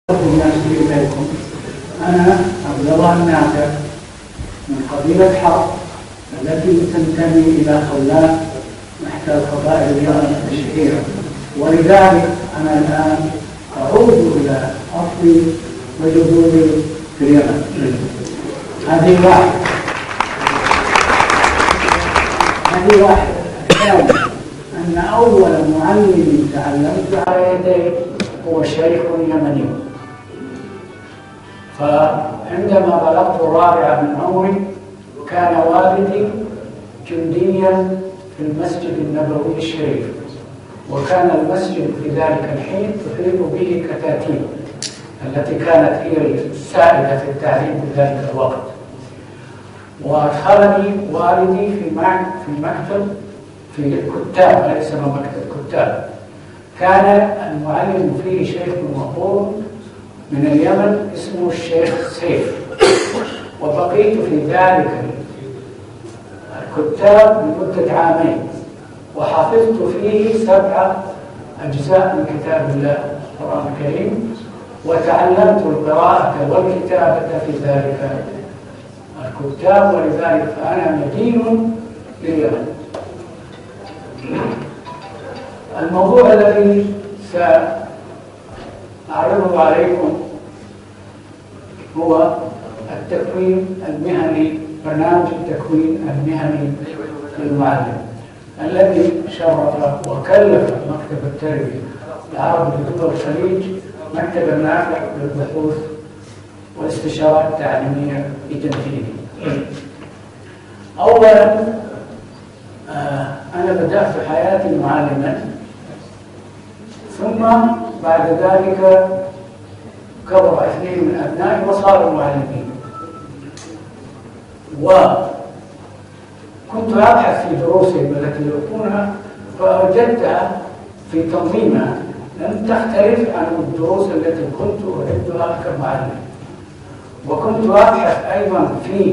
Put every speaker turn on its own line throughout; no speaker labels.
الناس إليكم. أنا عبد الله النافع من قبيلة حرب التي تنتمي إلى خلاف إحدى القبائل الشهيرة، ولذلك أنا الآن أعود إلى أصلي وجذوري في اليمن. هذه واحدة. الثاني أن أول معلم تعلمت على يديه هو شيخ يمني. فعندما بلغت الرابعة من عمري كان والدي جنديا في المسجد النبوي الشريف، وكان المسجد في ذلك الحين تحيط به كتاتيب التي كانت هي السائدة في التعليم في ذلك الوقت. وأدخلني والدي في مكتب في الكتاب، لا يسمى مكتب كتاب، كان المعلم فيه شيخ مقبول من اليمن اسمه الشيخ سيف، وبقيت في ذلك الكتاب لمدة عامين، وحفظت فيه 7 أجزاء من كتاب الله القرآن الكريم، وتعلمت القراءة والكتابة في ذلك الكتاب، ولذلك فأنا مدين لليمن. الموضوع الذي سأعرضه عليكم هو التكوين المهني، برنامج التكوين المهني للمعلم الذي شرف وكلف مكتب التربية العربي لدول الخليج مكتب النافع للبحوث والاستشارات التعليمية بتنفيذه. أولا أنا بدأت حياتي معلما، ثم بعد ذلك كبر 2 من أبنائي وصاروا معلمين، وكنت أبحث في دروسهم التي يلقونها فوجدتها في تنظيمها لم تختلف عن الدروس التي كنت أعدها كمعلم. وكنت أبحث أيضا في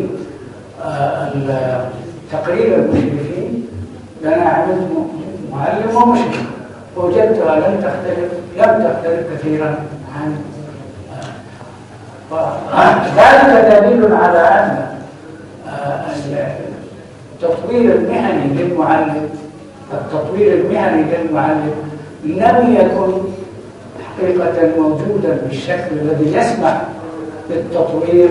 تقرير المشرفين، لأن عملت معلم ومشرف، وجدتها لم تختلف كثيرا عن ذلك دليل على أن التطوير المهني للمعلم لم يكن حقيقة موجودا بالشكل الذي يسمح بالتطوير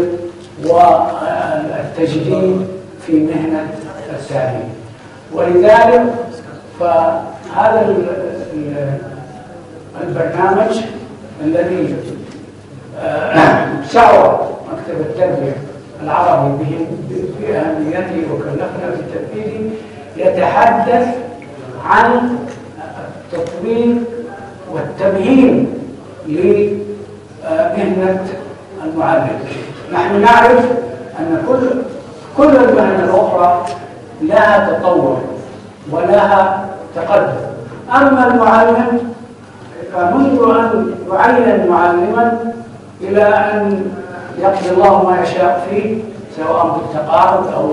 والتجديد في مهنة التعليم. ولذلك فهذا البرنامج الذي شعر مكتب التربية العربي بأهميته وكلفنا بتنفيذه يتحدث عن التطوير والتمهين لمهنة المعلم. نحن نعرف أن كل المهن الأخرى لها تطور ولها تقدم، أما المعلم فمنذ أن يعين معلما إلى أن يقضي الله ما يشاء فيه، سواء بالتقاعد أو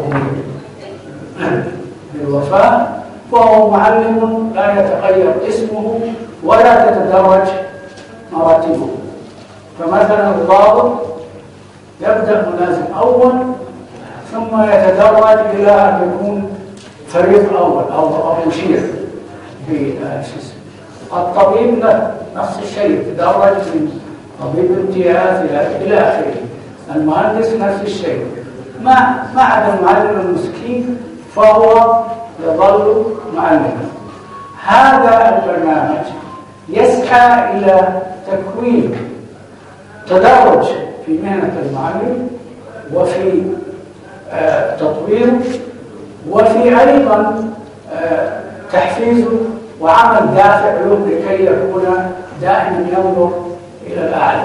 بالوفاة، فهو معلم لا يتغير اسمه ولا تتدرج مراتبه. فمثلا الضابط يبدأ ملازم أول ثم يتدرج إلى أن يكون فريق أول أو مشير في السيستم. الطبيب نفس الشيء، يتدرج من طبيب امتياز إلى آخره. المهندس نفس الشيء، ما عدا المعلم المسكين فهو يظل معلما. هذا البرنامج يسعى إلى تكوين تدرج في مهنة المعلم وفي تطويره وفي أيضا تحفيزه وعمل دافع له لكي يكون دائما ينظر إلى الأعلى.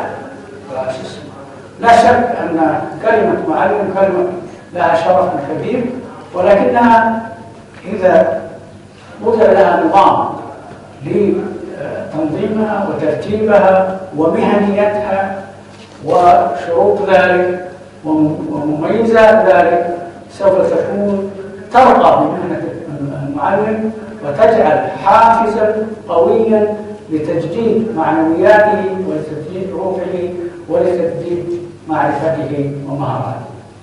لا شك أن كلمة معلم كلمة لها شرف كبير، ولكنها إذا وضع لها نظام لتنظيمها وترتيبها ومهنيتها وشروط ذلك ومميزات ذلك سوف تكون ترقى بمهنة المعلم وتجعل حافزا قويا لتجديد معنوياته ولتجديد روحه ولتجديد معرفته ومهاراته.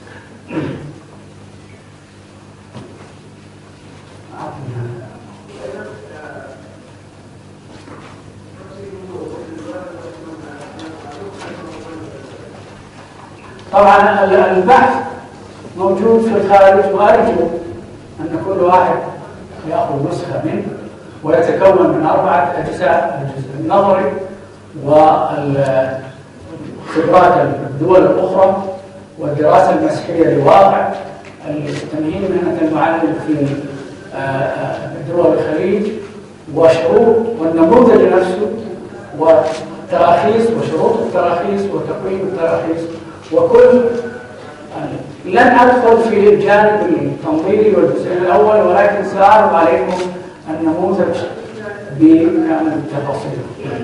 طبعا البحث موجود في الخارج، وأرجو أن كل واحد يأخذ نسخة منه، ويتكون من 4 أجزاء: الجزء النظري وخبرات الدول الأخرى والدراسة المسيحية لواقع التمهيد مهنة المعلم في دول الخليج وشروط والنموذج نفسه والتراخيص وشروط التراخيص وتقويم التراخيص وكل. لن أدخل في الجانب التنظيري والجزء الأول، ولكن سأعرض عليكم النموذج بكامل التفاصيل.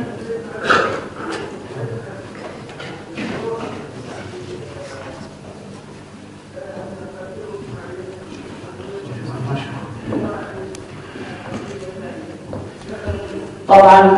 طبعا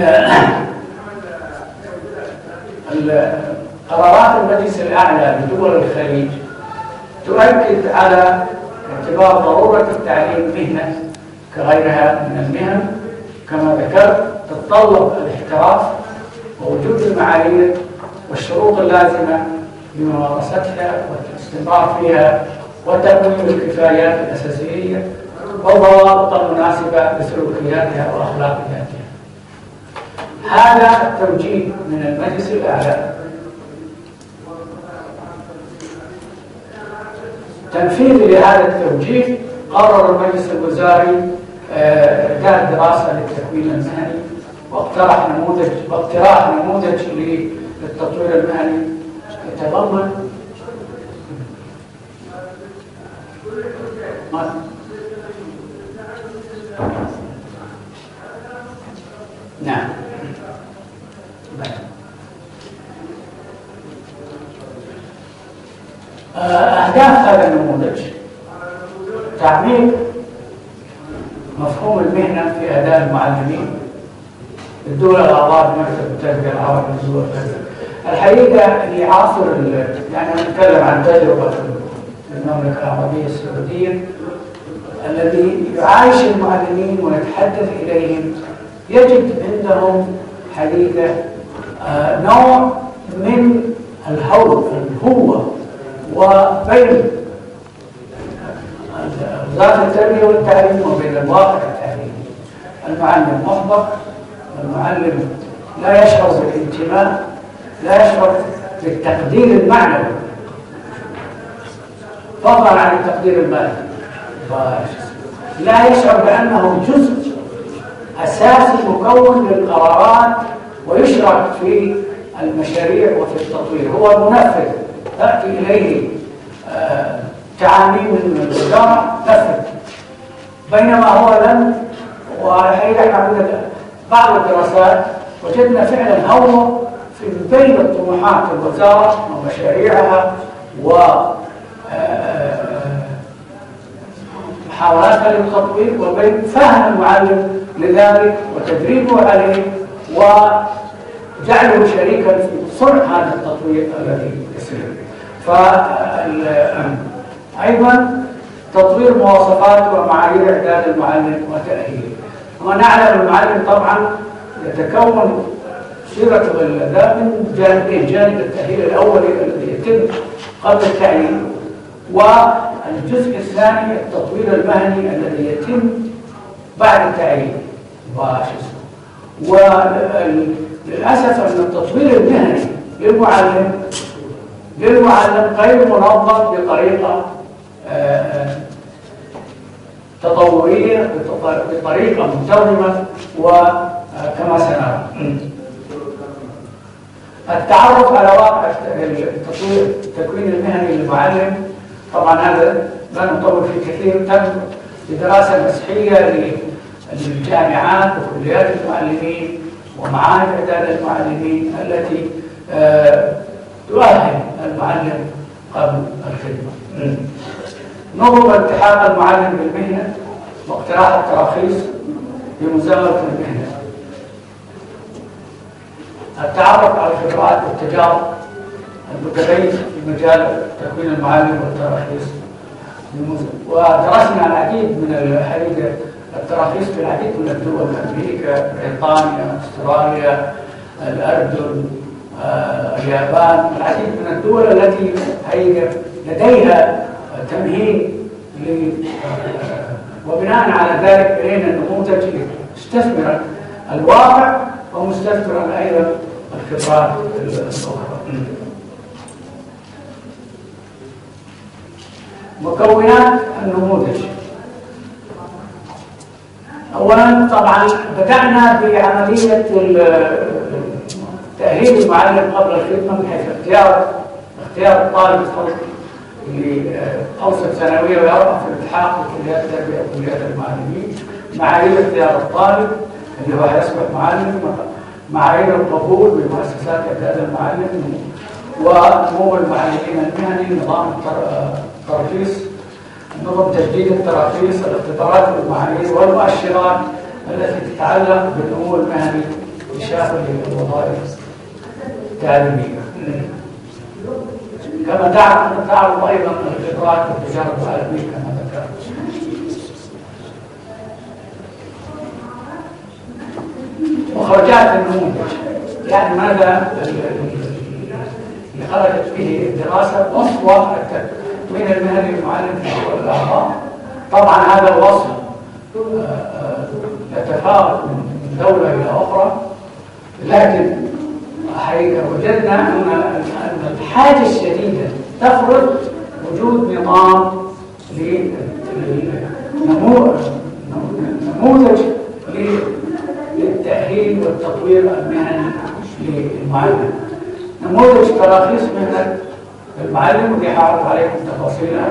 قرارات المجلس الأعلى لدول الخليج تؤكد على اعتبار ضرورة التعليم مهنة كغيرها من المهن. كما ذكرت تتطلب الاحتراف ووجود المعايير والشروط اللازمة لممارستها والاستمرار فيها وتقويم الكفايات الأساسية والضوابط المناسبة لسلوكياتها وأخلاقياتها. هذا التوجيه من المجلس الأعلى تنفيذ لهذا التوجيه قرر المجلس الوزاري إعداد دراسة للتكوين المهني واقتراح نموذج للتطوير المهني يتضمن نعم أهداف هذا النموذج: تعميق مفهوم المهنة في أداء المعلمين الدول الأعضاء بمكتب التربية العربي للدول الحقيقة اللي عاصر، يعني نتكلم عن تجربة المملكة العربية السعودية الذي يعايش المعلمين ويتحدث إليهم، يجد عندهم حقيقة نوع من الهوة وبين وزارة التربية والتعليم وبين الواقع التعليمي. المعلم محبط، المعلم لا يشعر بالانتماء، لا يشعر بالتقدير المعنوي فضلا عن التقدير المالي، لا يشعر بأنه جزء أساسي مكون للقرارات ويشرك في المشاريع وفي التطوير. هو منفذ تأتي إليه تعاميم من الوزارة نفذ، بينما هو لم. وحقيقة عندنا بعض الدراسات وجدنا فعلا هو في بين الطموحات الوزارة ومشاريعها ومحاولاتها للتطوير وبين فهم المعلم لذلك وتدريبه عليه وجعله شريكا في صنع هذا التطوير الذي يصير. أيضا تطوير مواصفات ومعايير إعداد المعلم وتأهيله. ونعلم المعلم طبعا يتكون سيرة الأداء من جانبين: جانب التأهيل الأولي الذي يتم قبل التعيين، والجزء الثاني التطوير المهني الذي يتم بعد التعيين. وللأسف أن التطوير المهني للمعلم غير منظم بطريقة تطورية، بطريقة منتظمة وكما سنرى. التعرف على واقع التكوين المهني للمعلم، طبعا هذا لا نطول فيه كثير، تم بدراسة مسيحية للجامعات وكليات المعلمين ومعاهد إعداد المعلمين التي تؤهل المعلم قبل الخدمة. نظم التحاق المعلم بالمهنة واقتراح التراخيص بمزاولة المهنة. التعرف على الخبرات والتجارب المتبين في مجال تكوين المعلم والتراخيص. ودرسنا العديد من الحقيقة التراخيص في العديد من الدول، أمريكا، بريطانيا، أستراليا، الأردن، اليابان، العديد من الدول التي حقيقة لديها تمهيد وبناء على ذلك بنينا النموذج مستثمرا الواقع ومستثمرا أيضا الخبرات الأخرى. مكونات النموذج. أولا طبعا بدأنا بعملية تأهيل المعلم قبل الخدمة من حيث اختيار الطالب لأوسط ثانوية ويرغب في الالتحاق بكليات التربية وكليات المعلمين، معايير اختيار الطالب اللي هو هيصبح معلم، معايير القبول بمؤسسات إعداد المعلم، ونمو المعلمين المهني، نظام التراخيص، نظم تجديد التراخيص، الاختبارات والمعايير والمؤشرات التي تتعلق بالنمو المهني لشاغل الوظائف التعليمية. كما تعرض أيضا الخبرات والتجارب العالمية كما ذكرت. مخرجات النموذج، يعني ماذا اللي خرجت به الدراسة؟ وصف التكوين المهني للمعلم في الدول الأعضاء. طبعا هذا الوصف يتفاوت من دولة إلى أخرى، لكن حقيقة وجدنا أن الحاجة الشديدة تفرض وجود نظام نموذج للتأهيل والتطوير المهني للمعلم. نموذج تراخيص مهنة المعلم ودي حاعرض عليكم تفاصيلها.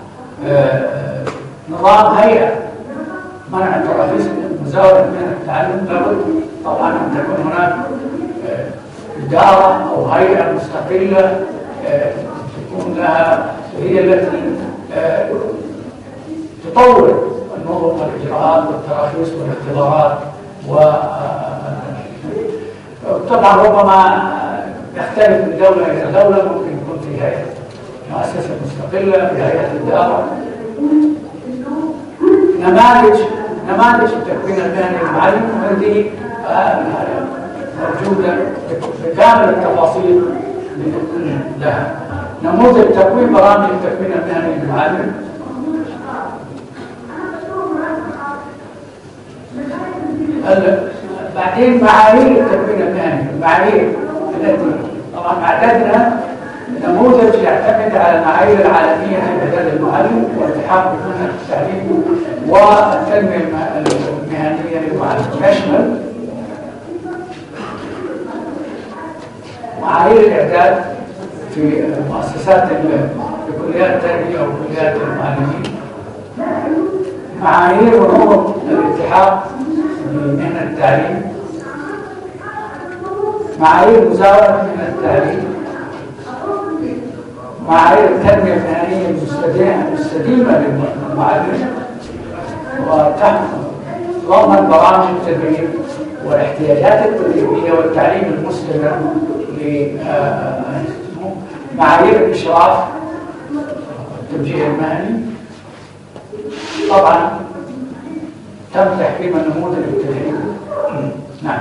نظام هيئة منع التراخيص مزاولة مهنة التعلم، لابد طبعا أن تكون هناك إدارة أو هيئة مستقلة تكون لها، هي التي تطور النظم والإجراءات والتراخيص والاختبارات. وطبعا ربما يختلف من دولة إلى دولة، ممكن يكون في هيئة مؤسسة مستقلة، في هيئة إدارة. نماذج التكوين المهني للمعلم هذه موجودة بكامل التفاصيل لها. نموذج تكوين برامج التكوين المهني للمعلم. بعدين معايير التكوين المهني، المعايير التي طبعا اعتدنا نموذج يعتمد على المعايير العالمية في إعداد المعلم والالتحاق بمنهج التعليم والتنمية المهنية للمعلم، يشمل معايير الإعداد في مؤسسات في كليات التربية أو كليات المعلمين، معايير ونظم الالتحاق بمهنة التعليم، معايير مزاولة مهنة التعليم، معايير التنمية المهنية المستديمة للمعلم، وتضمن برامج التدريب والاحتياجات التدريبية والتعليم المستمر لمعايير الإشراف والتوجيه المهني. طبعا تم تحكيم النموذج التدريبي. نعم.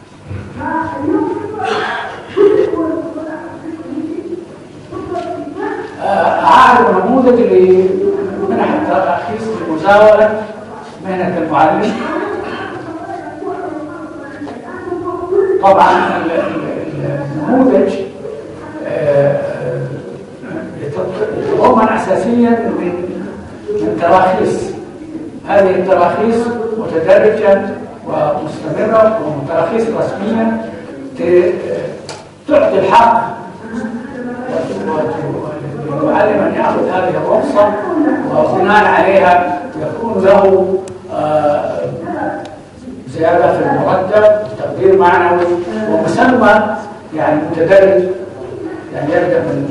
أعرض نموذج لمنح التراخيص لمزاولة مهنة المعلم. طبعا النموذج يتضمن أساسيا من تراخيص. هذه التراخيص متدرجة ومستمرة وتراخيص رسمية تعطي الحق للمعلم أن يأخذ هذه الرخصة، وبناء عليها يكون له زيادة في المرتب، تقدير معنوي ومسمى يعني متدرج، يعني يبدأ من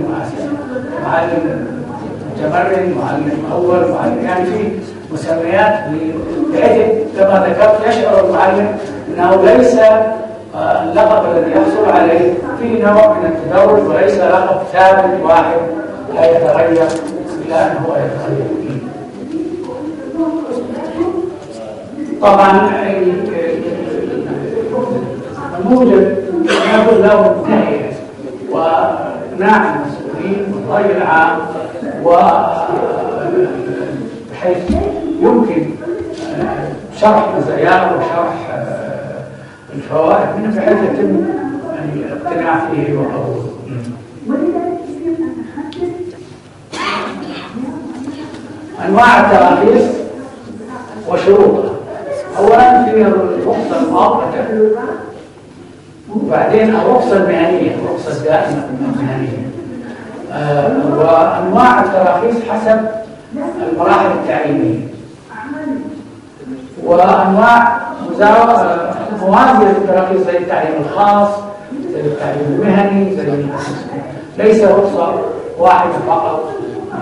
معلم متمرن، معلم أول، معلم، يعني في مسميات بحيث كما ذكرت يشعر المعلم أنه ليس اللقب الذي يحصل عليه فيه نوع من التدرج وليس لقب ثابت واحد لا يتغير إلا أنه يتغير. طبعا الموجب يقول له التهيئة وإقناع المسؤولين والرأي العام، وبحيث يمكن شرح مزاياه وشرح الفوائد منه بحيث يتم الاقتناع فيه وقبوله. أنواع التراخيص وشروطها. أولا في الرخصة المؤقتة، وبعدين الرخصة المهنية، الرخصة الدائمة المهنية. وأنواع التراخيص حسب المراحل التعليمية، وأنواع موازية للتراخيص زي التعليم الخاص، زي التعليم المهني، زي ليس رخصة واحدة فقط.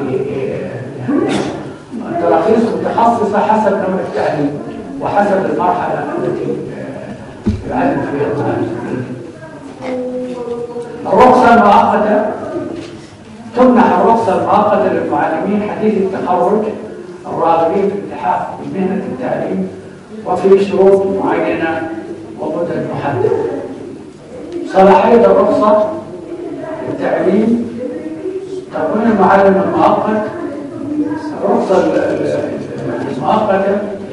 التراخيص متخصصة حسب نوع التعليم وحسب المرحلة التي يعلم فيها المعلم. الرخصة المؤقتة تمنح الرخصة المؤقتة للمعلمين حديث التخرج الراغبين في الالتحاق بمهنة التعليم وفي شروط معينة ومدد محددة. صلاحية الرخصة للتعليم تكون المعلم المؤقت. الرخصة المؤقتة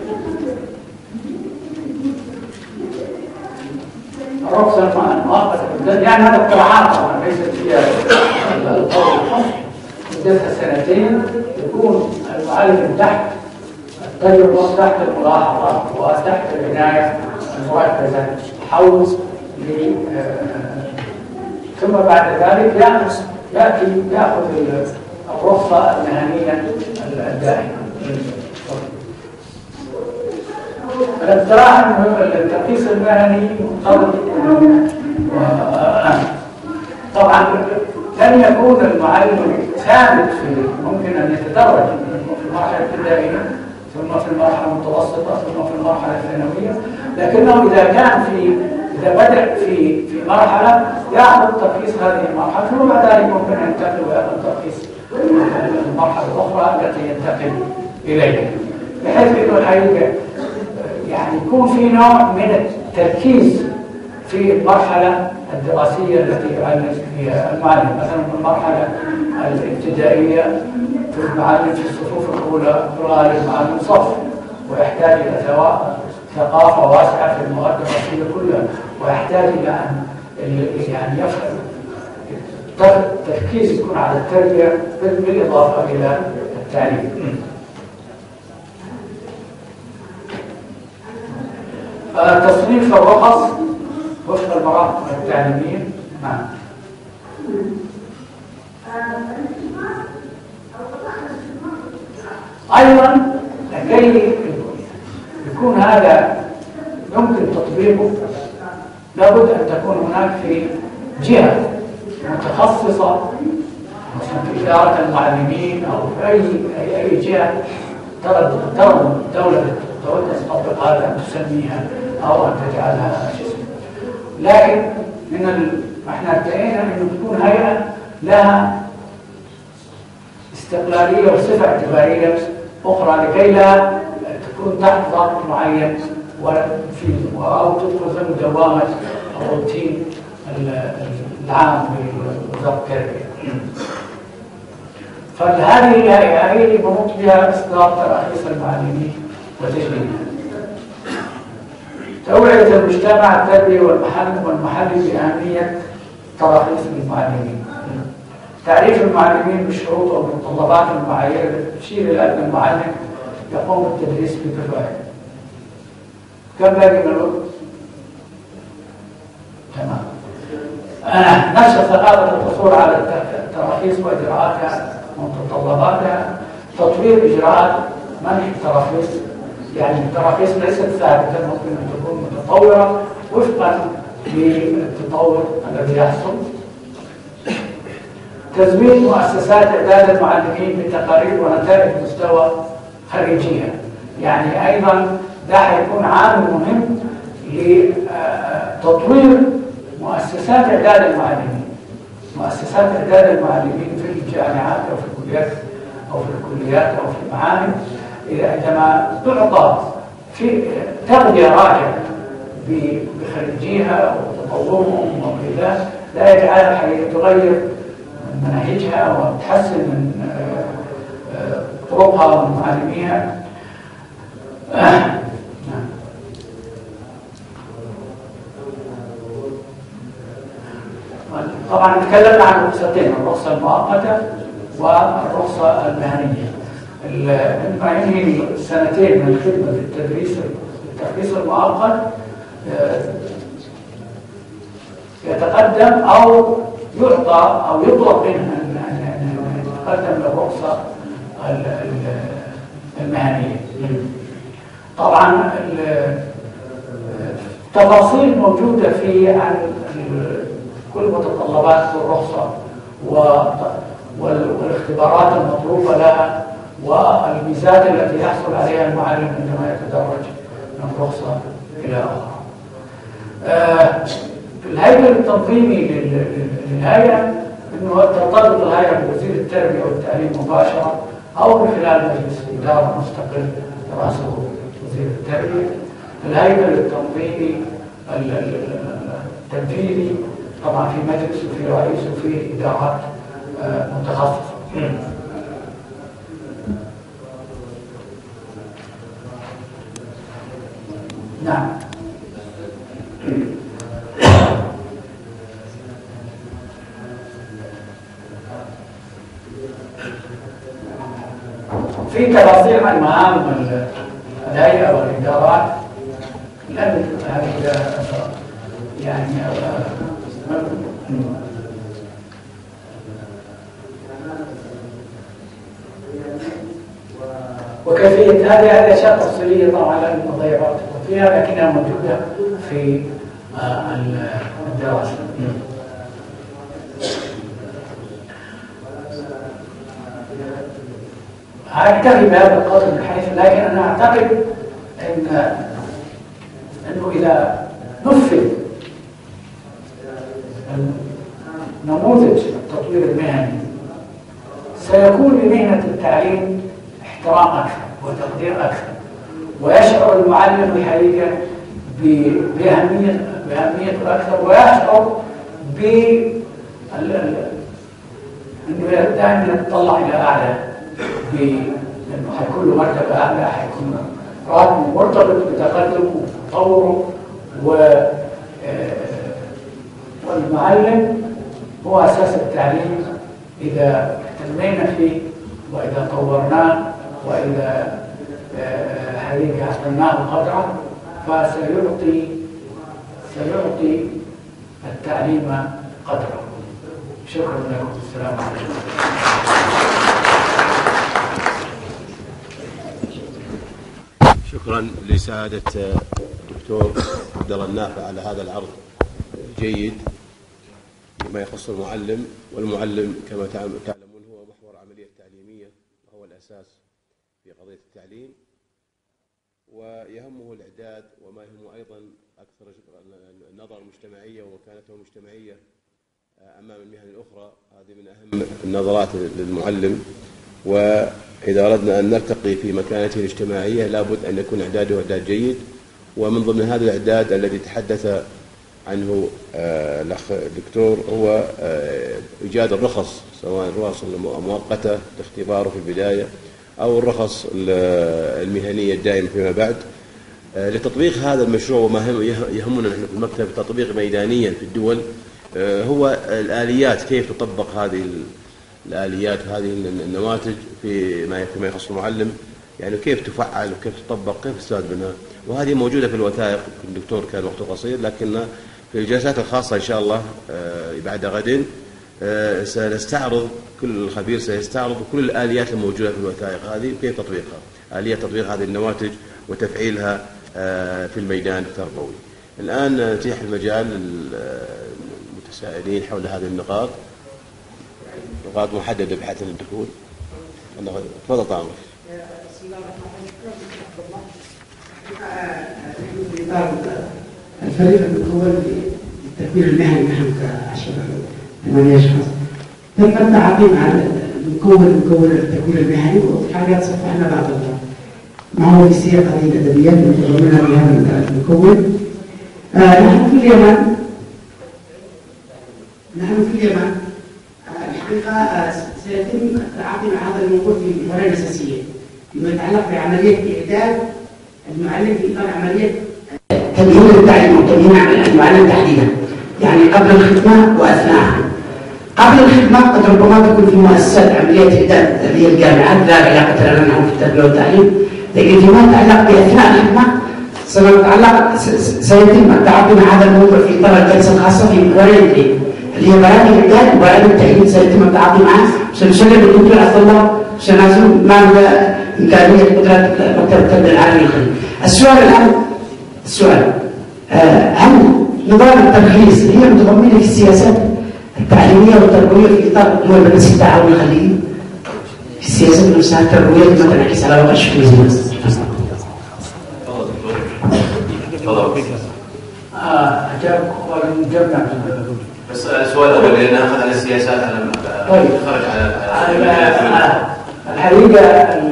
الرخصة المؤقتة يعني هذا اقتراحات طبعا ليست فيها القول الحصر، مدتها 2 سنين، يكون المعلم تحت التجربة تحت الملاحظة وتحت العناية المركزة حول ثم بعد ذلك يأخذ الرخصة المهنية الدائمة. الاقتراح انه الترخيص المهني مرتبط طبعا لن يكون المعلم ثابت ممكن ان يتدرج في المرحله الابتدائيه ثم في المرحله المتوسطه ثم في المرحله الثانويه، لكنه اذا بدا في مرحله ياخذ ترخيص هذه المرحله ثم بعد ذلك ممكن ان ينتقل وياخذ ترخيص المرحله الاخرى التي ينتقل اليها، بحيث انه الحقيقه يعني يكون في نوع من التركيز في المرحلة الدراسية التي يعلم فيها المعلم. مثلا في المرحلة الابتدائية في المعلم في الصفوف الأولى في الغالب معلم صف، ويحتاج إلى ثقافة واسعة في المواد الدراسية كلها، ويحتاج إلى أن يعني يفهم التركيز يكون على التربية بالإضافة إلى التعليم. تصنيف الرخص وفق المراحل التعليمية. نعم. أيضا لكي يكون هذا يمكن تطبيقه لابد أن تكون هناك في جهة متخصصة مثلا في إدارة المعلمين أو في أي جهة ترى الدولة تطبق هذا أن تسميها أو أن تجعلها جسم. لكن احنا ابتدينا أن تكون هيئة لها استقلالية وصفة اعتبارية أخرى لكي لا تكون تحت ضغط معين أو تدخل ضمن دوامة الروتين العام لوزارة التربية. فهذه الهيئة هي اللي منوط بها إصدار تراخيص المعلمين وتجديدها. توعية المجتمع التربوي والمحلي بأهمية تراخيص المعلمين. تعريف المعلمين بالشروط والمتطلبات المعايير التي تشير إلى أن المعلم يقوم بالتدريس بكفاءة. كم باقي من الوقت؟ تمام. نشر ثقافة الحصول على التراخيص وإجراءاتها ومتطلباتها. تطوير إجراءات منح التراخيص، يعني التراخيص ليست ثابتة، ممكن أن تكون متطورة وفقا للتطور الذي يحصل. تزويد مؤسسات إعداد المعلمين بتقارير ونتائج مستوى خارجية، يعني أيضا ده حيكون عامل مهم تطوير مؤسسات إعداد المعلمين، مؤسسات إعداد المعلمين في الجامعات أو في الكليات أو في المعاهد، عندما تعطى في تغذية راجعة بخريجيها وتطورهم وكذا، لا يجعلها تغير مناهجها وتحسن من طرقها ومعلميها. طبعا تكلمنا عن رخصتين، الرخصة المؤقتة والرخصة المهنية. عندما ينهي سنتين من الخدمة في التدريس المؤقت يتقدم أو يعطى أو يطلب منه أن يتقدم للرخصة المهنية. طبعا التفاصيل موجودة في عن كل متطلبات الرخصة والاختبارات المطلوبة لها والميزات التي يحصل عليها المعلم عندما يتدرج من رخصة إلى أخرى. في الهيكل التنظيمي للهيئة أنه ترتبط الهيئة بوزير التربية والتعليم مباشرة أو من خلال مجلس إدارة مستقل رأسه وزير التربية. الهيكل التنظيمي التنفيذي طبعا في مجلس وفي رئيس وفي إدارات متخصصة. نعم. في تفاصيل عن مهام الهيئة والإدارات لم يعني وكيفية هذه أشياء تفصيلية طبعا لا نضيع وقتكم فيها، لكنها موجودة في الدراسة. أكتفي بهذا القدر من حيث، لكن أنا أعتقد أنه إذا نفذ نموذج التطوير المهني سيكون لمهنة التعليم احترام أكثر وتقدير أكثر، ويشعر المعلم الحقيقة بأهمية أكثر، ويشعر أنه دائما يتطلع إلى أعلى، لأنه حيكون له مرتبة أعلى، حيكون راتبه مرتبط بتقدمه وتطوره، والمعلم هو أساس التعليم. إذا اهتمينا فيه وإذا طورناه وإذا حقيقة أعطيناه قدره فسيعطي التعليم قدره. شكرا لكم. السلام عليكم.
شكرا لسعادة الدكتور عبد الله النافع على هذا العرض الجيد بما يخص المعلم. والمعلم كما تعلمون هو محور عملية التعليمية وهو الأساس في قضية التعليم، ويهمه الإعداد وما يهمه أيضا أكثر النظرة المجتمعية ومكانته المجتمعية أمام المهن الأخرى. هذه من أهم النظرات للمعلم، وإذا أردنا أن نرتقي في مكانته الاجتماعية لابد أن يكون إعداده إعداد جيد. ومن ضمن هذا الإعداد الذي تحدث عنه الأخ الدكتور هو إيجاد الرخص، سواء الرخص المؤقتة لاختباره في البداية أو الرخص المهنية الدائمة فيما بعد. لتطبيق هذا المشروع، وما يهمنا نحن في المكتب تطبيق ميدانيا في الدول، هو الآليات، كيف تطبق هذه الآليات وهذه النماذج فيما يخص المعلم، يعني كيف تفعل وكيف تطبق، كيف تستفاد منها. وهذه موجودة في الوثائق. الدكتور كان وقته قصير، لكن في الجلسات الخاصة إن شاء الله بعد غد سنستعرض، كل الخبير سيستعرض كل الآليات الموجودة في الوثائق هذه وكيف تطبيقها، آلية تطبيق هذه النماذج وتفعيلها في الميدان التربوي. الآن نتيح المجال للمتسائلين حول هذه النقاط محددة بحيث الدخول. تفضل طارق.
بسم الله الرحمن الرحيم. الفريق المكون للتكوين المهني نحن كعشرة 8 أشخاص تم التعاقي مع المكون التكوين المهني وحاجات صفحنا بعض ما هو بسياق هذه الأدبيات المتضمنة بهذا المكون. نحن في اليمن الحقيقة سيتم التعاطي مع هذا الموضوع في أمرين أساسيين فيما يتعلق بعملية إعداد المعلم في إطار عملية تمهيد التعليم وتمهيد المعلم تحديدا، يعني قبل الخدمة وأثناءها. قبل الخدمة قد ربما تكون في مؤسسات عملية إعداد اللي هي الجامعات لا علاقة لنا نحن في التربية والتعليم، لكن فيما يتعلق بأثناء الخدمة سيتم التعاطي مع هذا الموضوع في إطار الجلسة الخاصة في محورين اللي هي برامج الإعداد وبرامج التعليم سيتم التعاطي معه. سنشغل الدكتور عبد الله سنازم مع إمكانية قدرات مكتب التربية العالمي الخليجي. السؤال هل نظام الترخيص هي متضمنة في السياسات التعليمية والتربوية في إطار دول مجلس التعاون الخليجي؟ في السياسات نفسها التربوية لما تنعكس على واقع الشكل الزمني.
أجاب ونجمع
بس سؤال أول لأن نأخذ على السياسات
طيب.
خرج على
الحقيقة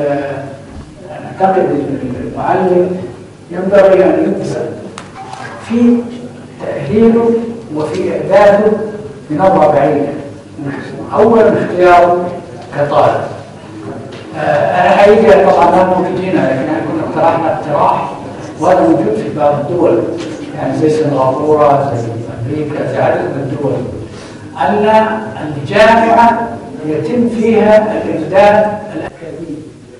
أعتقد المعلم ينبغي أن يبذل في تأهيله وفي إعداده بنظرة بعيدة. أولا اختياره كطالب. أنا حقيقة طبعا ما موجودين لكن كنا اقترحنا اقتراح وهذا موجود في بعض الدول يعني زي سنغافورة زي أمريكا زي عدد من الدول أن الجامعة يتم فيها الإعداد الأكاديمي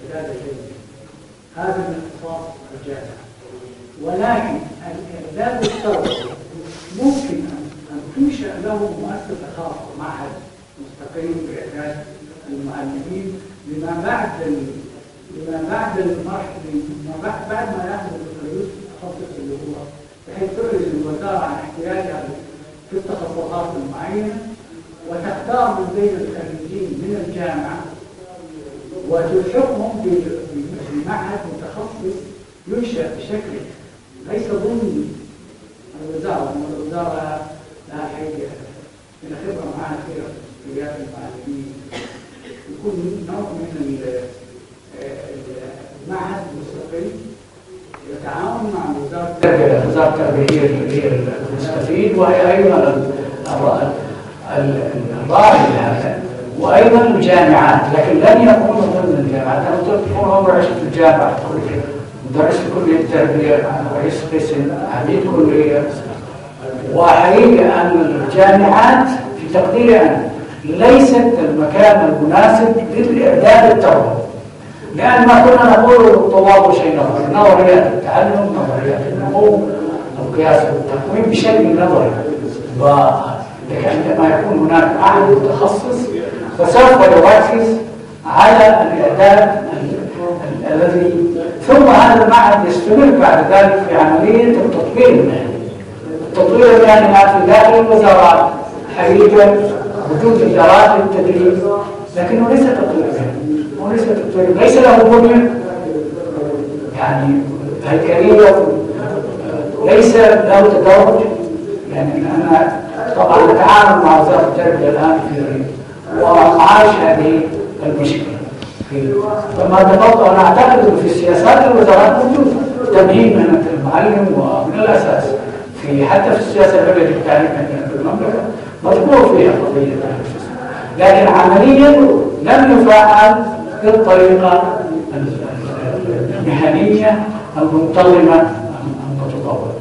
هذا من اختصاص الجامعة، ولكن الإعداد الثوري ممكن أن تنشأ له مؤسسة خاصة معهد مستقيم بإعداد المعلمين لما بعد المرحلة بعد ما يأخذ البكالوريوس التخصص اللي هو بحيث تعرض الوزارة عن احتياجها في التخصصات المعينة وتختار من بين الخريجين من الجامعة وتلحقهم بمعهد متخصص ينشأ بشكل ليس ضمن الوزارة، الوزارة لها حقيقة من خبرة معها كثيرة في رياض المعلمين، يكون نوع من المعهد المستقل يتعاون مع وزارة التربية. وزارة التربية هي المستفيد وهي أيضا الراعي لهذا وأيضا الجامعات، لكن لن يكون ضمن الجامعات. أنا طول عمري عشت في الجامعة مدرس في كلية التربية، رئيس قسم، عميد كلية، وحقيقة أن الجامعات في تقديري أنا ليست المكان المناسب للإعداد التربوي، لأن ما كنا نقول للطلاب شيء نظري، نظريات التعلم، نظريات النمو، القياس والتقويم بشكل نظري، لكن عندما يكون هناك معهد متخصص فسوف يركز على الإعداد الذي ثم هذا المعهد يستمر بعد ذلك في عملية التطوير المهني. التطوير المهني في داخل الوزارات حقيقة وجود إدارات للتدريب، لكنه ليس تطوير مهني، ليس له بنية يعني هيكلية، ليس له تدرج. يعني أنا طبعا نتعامل مع وزارة التربية الآن في وعاش هذه المشكلة. فما تفضل أنا أعتقد أن في سياسات الوزارات موجود تمهيد مهنة المعلم، ومن الأساس حتى في السياسة العليا للتعليم في المملكة مذكور فيها قضية، لكن عمليا لم يفعل بالطريقة المهنية المنتظمة المتطورة.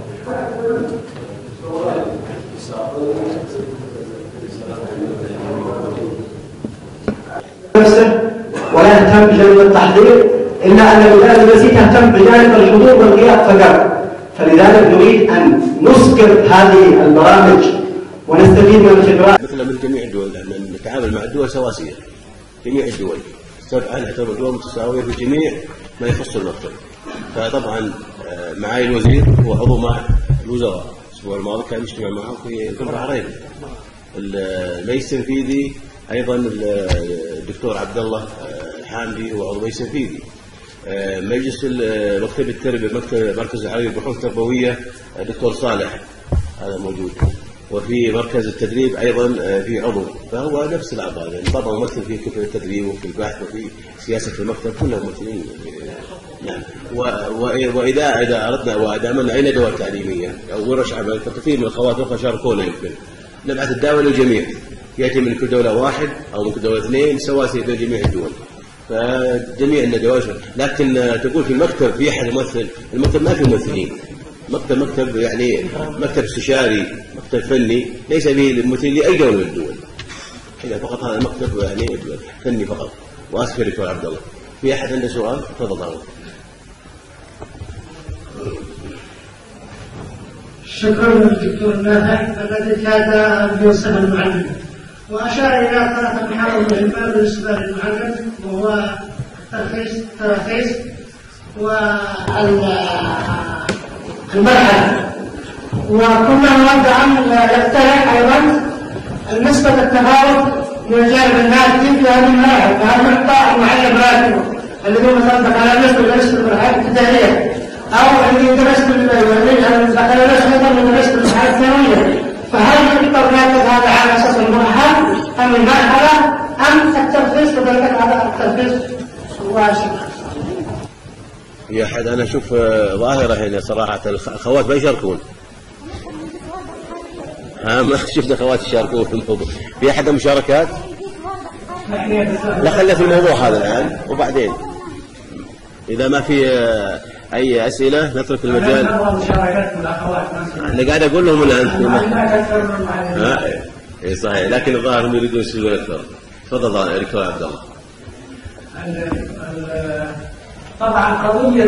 نفسه ولا يهتم بجانب التحضير، إلا أن الولاية المسيح تهتم بجانب الحضور والغياب فقط. فلذلك نريد أن نسكر هذه البرامج ونستفيد من الخبرات
مثل من جميع الدول، لأن نتعامل مع الدول سواسية، جميع الدول نعتبر دول متساوية في جميع ما يخص المكتب. فطبعا معالي الوزير هو عضو مع الوزراء، الأسبوع الماضي كان يجتمع معه في البحرين. المجلس التنفيذي أيضا الدكتور عبد الله حامدي هو عضو مجلس تنفيذي. مجلس مكتب التربية، مركز العربي للبحوث التربوية دكتور صالح هذا موجود، وفي مركز التدريب أيضا في عضو، فهو نفس الأعضاء يعني طبعا ممثل في كيف التدريب وفي البحث وفي سياسة المكتب كلهم ممثلين. نعم. وإذا أردنا وعملنا أي ندوات تعليمية أو ورش عمل فكثير من الأخوات الأخرى شاركونا، يمكن نبعث الدعوة للجميع، يأتي من كل دولة واحد أو من كل دولة اثنين سواسية بين جميع الدول، فجميع الندوات. لكن تقول في المكتب في أحد يمثل، المكتب ما في ممثلين، مكتب يعني مكتب استشاري، مكتب فني، ليس به ممثلين لأي دولة من الدول، إذا فقط هذا المكتب يعني فني فقط. وأسف يا دكتور عبد الله، في أحد عنده سؤال؟ تفضل.
شكرا للدكتور نافع الذي كاد بيوصف المعلم، وأشار إلى 3 محاور مهمة بالنسبة للمعلم، وهو التراخيص والمرحلة، وكنا نود أن يقترح أيضا نسبة التفاوت من الجانب المادي في هذه المراحل، فهل نعطى المعلم راتبه الذي مثلا بكالوريوس يدرس في المرحلة الابتدائية، أو اللي يدرس في البكالوريوس أيضا يدرس في المرحلة الثانوية، فهل يعطى الراتب هذا على أساس المرحلة أم المرحلة أم الترخيص كذلك على الترخيص واشكرا.
يا أحد أنا أشوف ظاهرة هنا صراحة الأخوات ما يشاركون، ما شفت أخوات يشاركون في الموضوع. في أحد مشاركات؟ لا خلنا في الموضوع هذا الآن، وبعدين إذا ما في أي أسئلة نترك المجال. أنا قاعد أقول لهم الآن. إيه صحيح، لكن الظاهر هم يريدون يسألون أكثر. تفضل دكتور عبد الله.
طبعا قضية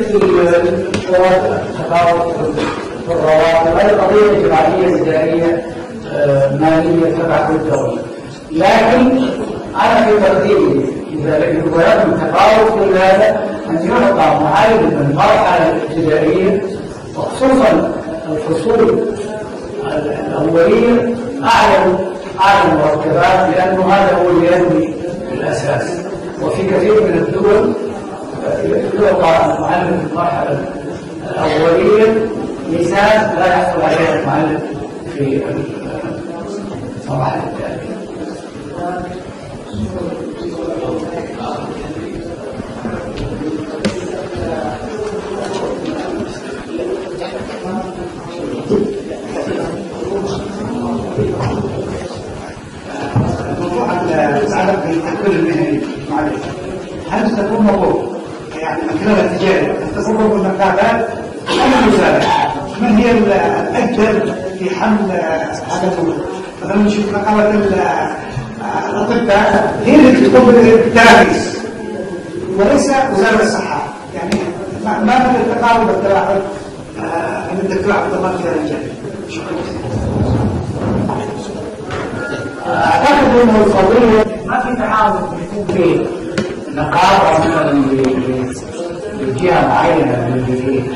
التفاوت في الرواتب هذه قضية اجتماعية إدارية مالية تبع كل دولة، لكن أنا في تقديري إذا يكون التفاوت في هذا أن يعطى معلم من المرحلة الابتدائية وخصوصا الفصول الأولية أعلى مرتبات، لأنه هذا هو اللي يبني الأساس. وفي كثير من الدول يعطى المعلم في المرحلة الأولية ميزان لا يحصل عليه المعلم في المرحلة الثانية.
الموضوع يتعلق بالتكوين المهني معلش، هل ستكون موضوع يعني من خلال التجارب التصرف والمكتبات أم المساعدة؟ من هي الأجل في حمل هذا الموضوع؟ مثلا نشوف نقابة الأطباء هي اللي تقوم بالتراخيص وليس وزارة الصحة، يعني ما في التقارب والتلاحق من الدكتور عبد الله في هذا الجانب. شكرا.
أعتقد أنه القضية ما في تعارض يكون في نقابة مثلا لجهة معينة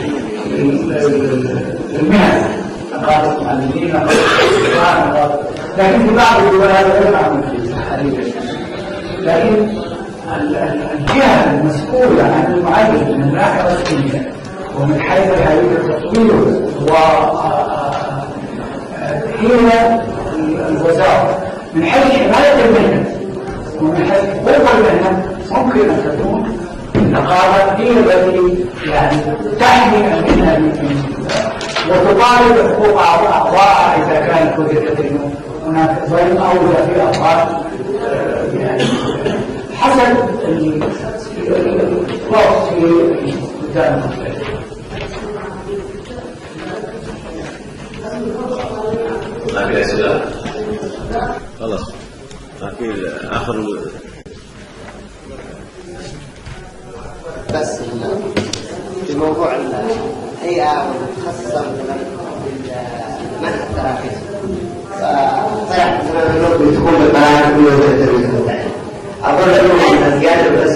في المهن، نقابة المعلمين، نقابة، لكن في بعض الدول هذا غير معمول حاليا. لكن الجهة المسؤولة عن المعلم من الناحية الرسمية ومن حيث الحقيقة تطويره هي الوزارة، من حيث حماية المهنة ومن حيث حقوق المهنة ممكن أن تكون النقابة هي التي يعني تحمي المهنة وتطالب بحقوق أعضائها إذا كانت وجدت أنه هناك ظلم أو إذا في أخطاء يعني حسب الوقت في قدام المختلف.
ما في أسئلة؟ خلاص ما في آخر.
بس في موضوع الهيئة المتخصصة بمنح التراخيص، فطلعت تكون بالبرامج والتدريب. أظن أنه زيادة